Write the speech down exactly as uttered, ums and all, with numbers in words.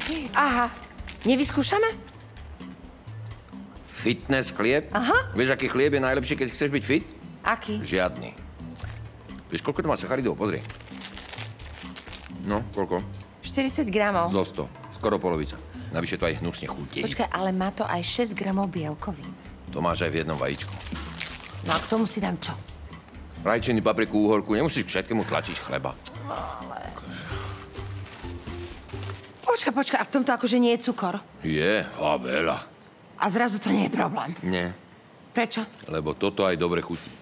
Aha, nevyskúšame? Fitness chlieb? Aha. Vieš, aký chlieb je najlepší, keď chceš byť fit? Aký? Žiadny. Vieš, koľko to má sacharidov? Pozri. No, koľko? štyridsať gramov. Zo sto. Skoro polovica. Navyše to aj hnusne chutí. Počkaj, ale má to aj šesť gramov bielkovín. To máš aj v jednom vajíčku. No a k tomu si dám čo? Rajčiny, papriku, úhorku. Nemusíš k všetkému tlačiť chleba. Ale... Počkaj, počkaj, a v tomto akože nie je cukor? Je, a veľa. A zrazu to nie je problém. Nie, Prečo? lebo toto aj dobre chutí.